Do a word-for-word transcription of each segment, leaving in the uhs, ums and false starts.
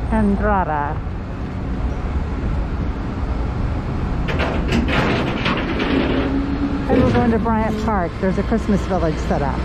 Andrada. And we're going to Bryant Park. There's a Christmas village set up.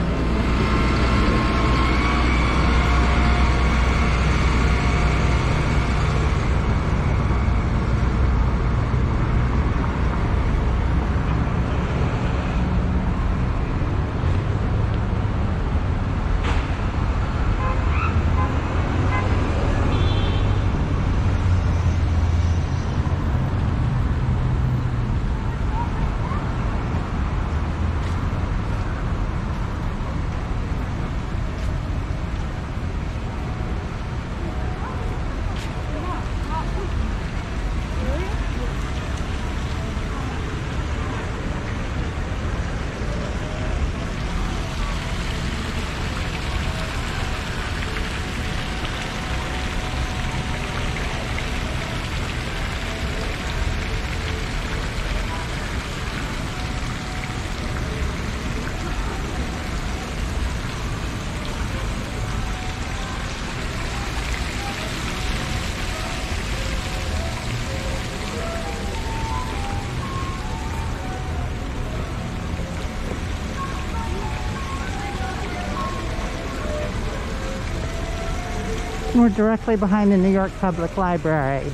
We're directly behind the New York Public Library.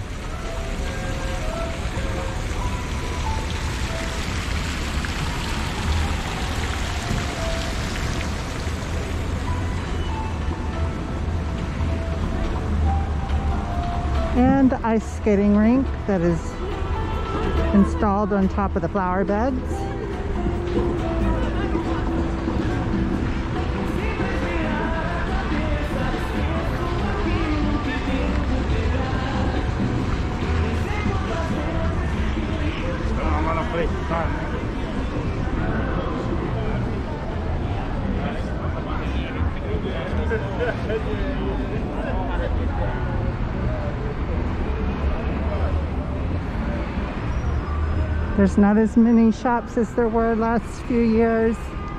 And the ice skating rink that is installed on top of the flower beds. There's not as many shops as there were last few years.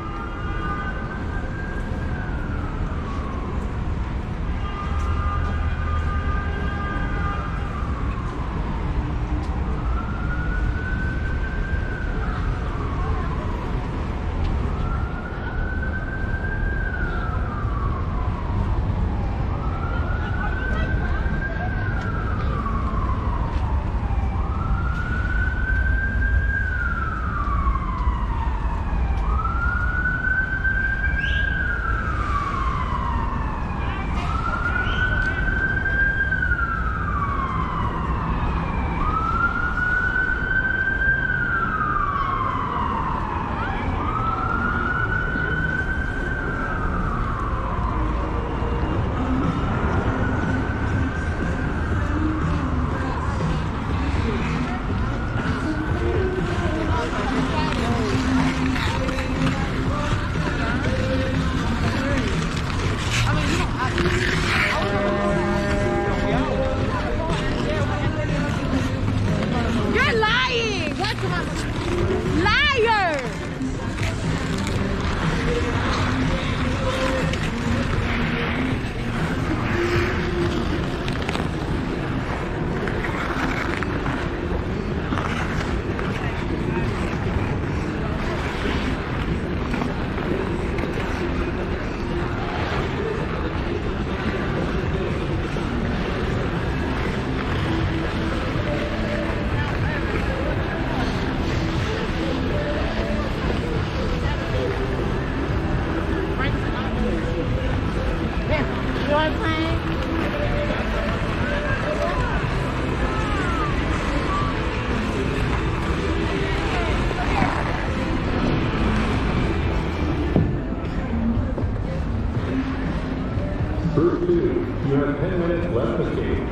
Group two, you have ten minutes left to skate.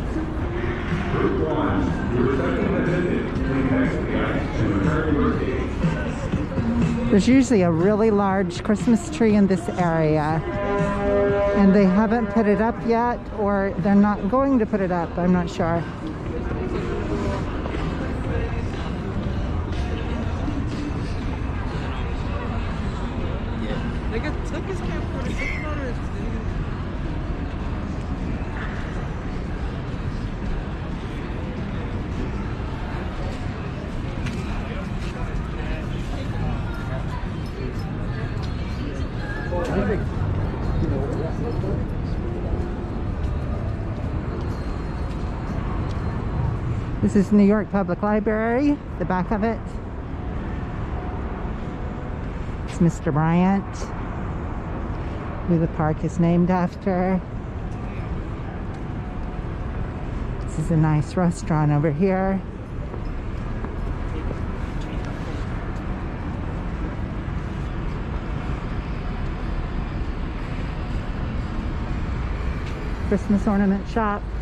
Group one, your second attendant, please exit the ice and return to your skate. There's usually a really large Christmas tree in this area, and they haven't put it up yet, or they're not going to put it up, I'm not sure. Nigga took his camcorder, took it on his This is New York Public Library, the back of it. It's Mister Bryant, who the park is named after. This is a nice restaurant over here. Christmas ornament shop.